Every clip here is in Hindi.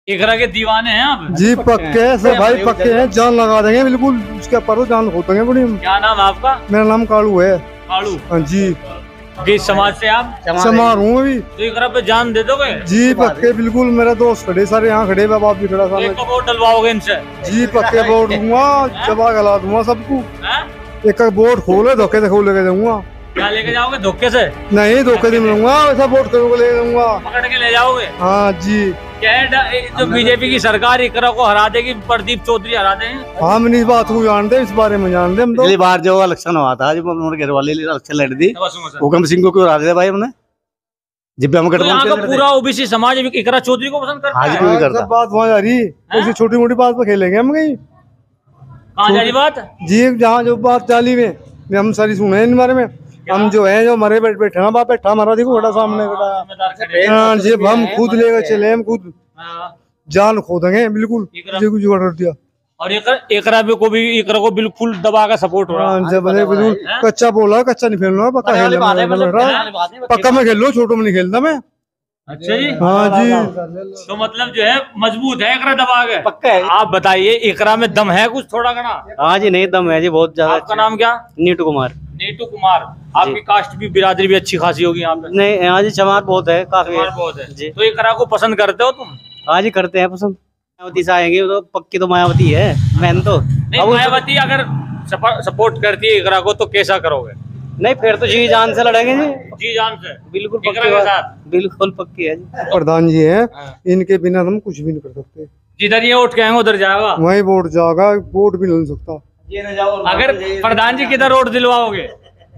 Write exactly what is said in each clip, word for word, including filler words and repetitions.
इकरा के दीवाने हैं आप? जी पक्के से भाई, पक्के हैं, जान लगा देंगे बिल्कुल उसके ऊपर, जान खो देंगे बड़ी। क्या नाम है आपका? मेरा नाम कालू है। कालू? हाँ जी। किस समाज से आप? समार हूँ अभी। तो इकरा पे जान दे दोगे? जी पक्के बिल्कुल, मेरा दोस्त खड़े सारे यहाँ खड़े, बाप भी खड़ा था। एक वोट डलवाओगे इनसे? जी पक्के वोट दूंगा, जवा गला दूंगा सबको। एक वोट खोले धोखे से खोल लेके जाऊंगा। क्या लेके जाओगे? धोखे से नहीं, धोखे से मिलूंगा, वैसा वोट करोगे ले जाऊंगा, पकड़ के ले जाओगे? हाँ जी। क्या है जो बीजेपी की सरकार इकरा को हरा देगी, प्रदीप चौधरी हरा देंगे? हम इस बात को जानते, इस बारे में जानते हम। पिछली बार जो इलेक्शन हुआ था, जब हमारे घर वाले इलेक्शन लड़ दी, हुकम सिंह को क्यों हरा दिया भाई हमने? जब हम तो यहाँ का पूरा ओबीसी समाज इकरा चौधरी को पसंद करता है। हाँ, सब बात वहाँ जा रही, ऐसी छोटी मोटी बात पे खेलेंगे हम कहीं। कहाँ जा रही बात? जी जहाँ जो बात चाली में हम सारी सुने इन बारे में। हम जो है जो मरे बैठ बैठे ना बाप बैठा हमारा, देखो बड़ा सामने खड़ा। जी हम खुद लेकर चले, हम खुद जान खो देंगे बिल्कुल। जुगाड़ दिया और एकरा भी को भी एकरा को बिल्कुल दबा का सपोर्ट हो रहा है। जब बिल्कुल कच्चा बोला, कच्चा नहीं खेलना, पक्का खेलना। पक्का मैं खेल लो, छोटो में नहीं खेलता मैं। अच्छा जी। हाँ जी। तो मतलब जो है मजबूत है एकरा, दबा के पक्का है। आप बताइए एकरा में दम है कुछ थोड़ा घना? हाँ जी, नहीं दम है जी, बहुत ज्यादा। आपका नाम क्या? नीटू कुमार। नीटू कुमार। आपकी कास्ट भी, बिरादरी भी अच्छी खासी होगी यहाँ पे? नहीं, हाँ जी, चमार बहुत है, काफी बहुत है जी। तो एकरा को पसंद करते हो तुम? हाँ जी, करते हैं पसंद। मायावती से आएंगे तो पक्की, तो मायावती है मैन तो। नहीं, मायावती अगर सपोर्ट करती है एकरा को तो कैसा करोगे? नहीं, फिर तो जी जान से लड़ेंगे जी। जी जान से? बिल्कुल पक्की के साथ, बिल्कुल पक्की है जी। प्रधान जी हैं, इनके बिना हम कुछ भी नहीं कर सकते। जिधर ये वोट कहेंगे उधर जाएगा, वही वोट जाएगा, वोट भी नहीं सकता। अगर प्रधान जी किधर वोट दिलवाओगे?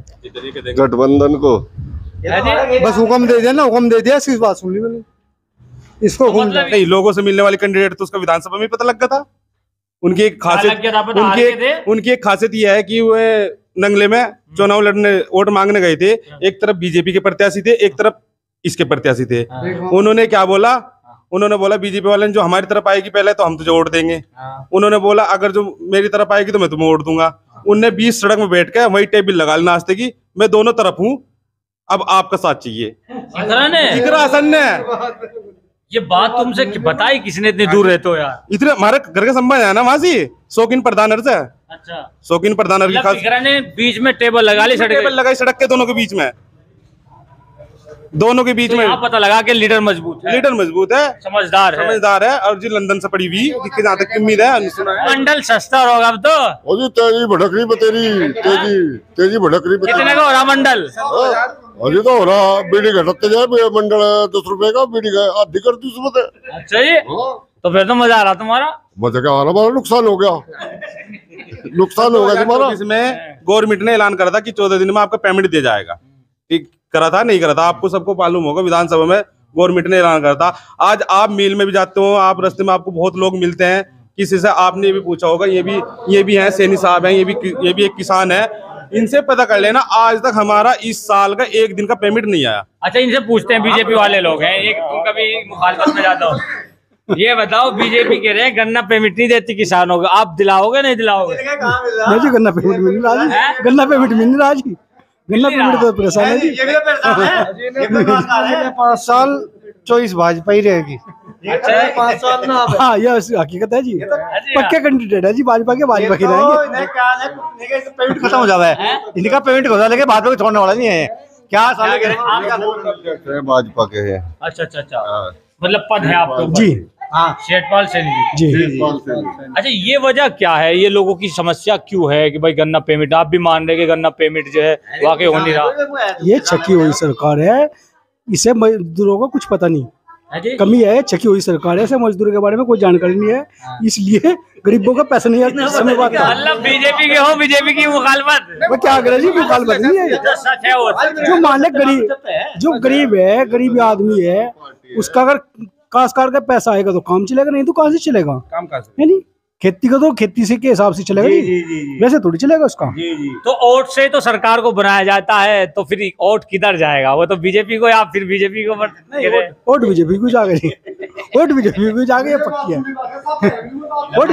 गठबंधन को। बस हुक्म दे दिया ना, हुक्म दे दिया, इसकी बात सुन ली मैंने। इसको तो मतलब नहीं, लोगों से मिलने वाले कैंडिडेट तो उसका विधानसभा में पता लग गया था। उनकी एक खासियत उनकी उनकी एक खासियत यह है कि वे नंगले में चुनाव लड़ने, वोट मांगने गए थे। एक तरफ बीजेपी के प्रत्याशी थे, एक तरफ इसके प्रत्याशी थे। उन्होंने क्या बोला? उन्होंने बोला बीजेपी वाले जो हमारी तरफ आएगी पहले तो हम तुझे वोट देंगे। उन्होंने बोला अगर जो मेरी तरफ आएगी तो मैं तुम्हें वोट दूंगा। उनने बीस सड़क में बैठ के वही टेबल लगा ली नाश्ते की, मैं दोनों तरफ हूँ, अब आपका साथ चाहिए। इकरा हसन ने ये बात तुमसे बताई किसने? इतनी दूर रहते हो यार? इतने हमारे घर के संबंध है ना वहां से, शौकीन प्रधानर से। अच्छा, शौकीन प्रधानर की खास ने बीच में टेबल लगा ली, टेबल लगाई सड़क के दोनों के बीच में, दोनों के बीच तो में। पता लगा कि लीडर मजबूत है, लीडर मजबूत है, समझदार है, समझदार है। और जी लंदन से पड़ी हुई, जहाँ तक उम्मीद है मंडल सस्ता होगा अब तो। तेजी भटक रही तेरी तेजी तेजी भटक रही। कितने का हो रहा मंडल? अभी तो हो रहा, बीड़ी घटकते जाए मंडल दस रुपए का, बीड़ी आधी कर दी उसमें। अच्छा जी, तो फिर तो मजा आ रहा तुम्हारा? मजा क्या आ रहा, हमारा नुकसान हो गया, नुकसान हो गया तुम्हारा। इसमें गवर्नमेंट ने ऐलान करा था कि चौदह दिन में आपका पेमेंट दिया जाएगा। ठीक करा था, नहीं करा था? आपको सबको मालूम होगा, विधानसभा में गवर्नमेंट ने ऐलान करा था। आज आप मिल में भी जाते हो, आप रास्ते में आपको बहुत लोग मिलते हैं, किसी से आपने ये भी पूछा होगा, ये भी ये भी है सैनी साहब हैं, ये भी ये भी एक किसान है, इनसे पता कर लेना आज तक हमारा इस साल का एक दिन का पेमेंट नहीं आया। अच्छा, इनसे पूछते हैं, बीजेपी वाले लोग हैं, एक कभी मुखालफत में जाता हूँ, ये बताओ बीजेपी कह रहे हैं गन्ना पेमेंट नहीं देती किसानों को, आप दिलाओगे नहीं दिलाओगे? जी गन्ना पेमेंट मिल रहा है, गन्ना पेमेंट मिल रहा है, गन्ना पेमेंट तो परेशान है जी। पाँच साल चौबीस भाजपा ही रहेगी। पाँच साल ना? हाँ, ये हकीकत है जी, पक्के कैंडिडेट है जी भाजपा के, भाजपा के रहेंगे। पेमेंट खत्म हो जाता है इनका, पेमेंट हो जाता है, भाजपा को छोड़ने वाला नहीं है क्या साल भाजपा के है। अच्छा अच्छा अच्छा, मतलब पद है आपको जी? हाँ, शेठपाल सैनी जी। जी। अच्छा, ये वजह क्या है, ये लोगों की समस्या क्यों है कि भाई गन्ना पेमेंट, आप भी मान रहे कि गन्ना पेमेंट जो है वाकई हो नहीं रहा? ये छकी हुई सरकार है, इसे मजदूरों को कुछ पता नहीं, कमी है, छकी हुई सरकार है, इसे मजदूरों के बारे में कोई जानकारी नहीं है, इसलिए गरीबों का पैसा नहीं आता। मतलब बीजेपी के हो, बीजेपी की मुखालफत? वो क्या करे जी, मुखालफत नहीं है, सच है वो। जो मालिक गरीब, जो गरीब है, गरीब आदमी है, उसका अगर काश्तकार का पैसा आएगा तो काम चलेगा, नहीं तो कहाँ से चलेगा काम? कहाँ से? है नहीं, खेती का तो खेती से के हिसाब से चलेगा जी, जी, जी, जी। वैसे थोड़ी चलेगा उसका। जी, जी। तो वोट से तो सरकार को बनाया जाता है, तो फिर वोट किधर जाएगा? वो तो बीजेपी को, या फिर बीजेपी को वोट बीजेपी को जागे जी, वोट बीजेपी को जागे, ये पक्की है। वोट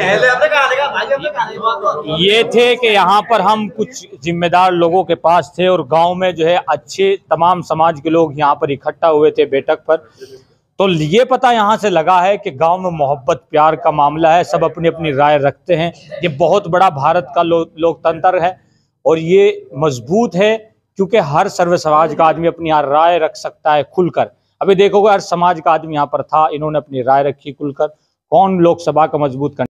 ये थे कि यहाँ पर हम कुछ जिम्मेदार लोगों के पास थे और गांव में जो है अच्छे तमाम समाज के लोग यहाँ पर इकट्ठा हुए थे बैठक पर। तो ये पता यहाँ से लगा है कि गांव में मोहब्बत प्यार का मामला है, सब अपनी अपनी राय रखते हैं। ये बहुत बड़ा भारत का लो, लोकतंत्र है और ये मजबूत है क्योंकि हर सर्व समाज का आदमी अपनी यहाँ राय रख सकता है खुलकर। अभी देखोगे हर समाज का आदमी यहाँ पर था, इन्होंने अपनी राय रखी खुलकर। कौन लोकसभा का मजबूत